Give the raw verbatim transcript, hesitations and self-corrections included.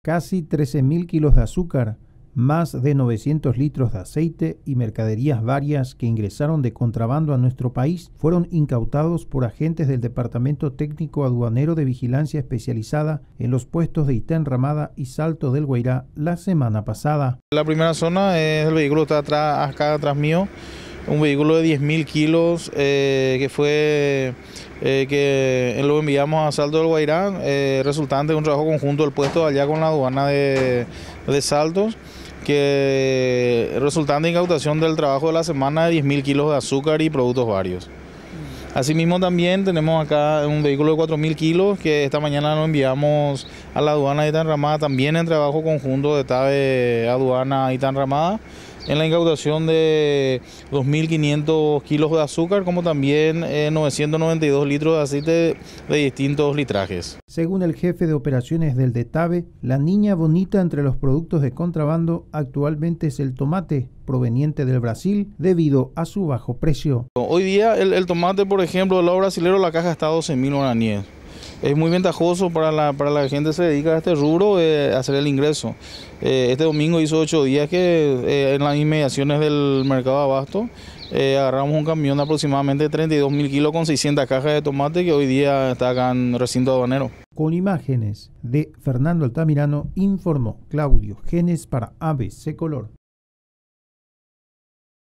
Casi trece mil kilos de azúcar, más de novecientos litros de aceite y mercaderías varias que ingresaron de contrabando a nuestro país fueron incautados por agentes del Departamento Técnico Aduanero de Vigilancia Especializada en los puestos de Ita Enramada y Salto del Guairá la semana pasada. La primera zona es el vehículo que está atrás, acá atrás mío, un vehículo de diez mil kilos eh, que fue eh, que lo enviamos a Salto del Guairá, eh, resultante de un trabajo conjunto del puesto allá con la aduana de, de Saltos, que resultante de incautación del trabajo de la semana de diez mil kilos de azúcar y productos varios. Asimismo también tenemos acá un vehículo de cuatro mil kilos que esta mañana lo enviamos a la aduana de Ita Enramada, también en trabajo conjunto de TABE Aduana Ita Enramada, en la incautación de dos mil quinientos kilos de azúcar, como también eh, novecientos noventa y dos litros de aceite de distintos litrajes. Según el jefe de operaciones del DETABE, la niña bonita entre los productos de contrabando actualmente es el tomate, proveniente del Brasil, debido a su bajo precio. Hoy día el, el tomate, por ejemplo, del lado brasilero, la caja está a doce mil guaraníes. Es muy ventajoso para la, para la gente que se dedica a este rubro eh, hacer el ingreso. Eh, este domingo hizo ocho días que eh, en las inmediaciones del mercado de abasto eh, agarramos un camión de aproximadamente treinta y dos mil kilos con seiscientas cajas de tomate que hoy día está acá en el recinto aduanero. Con imágenes de Fernando Altamirano, informó Claudio Genes para A B C Color.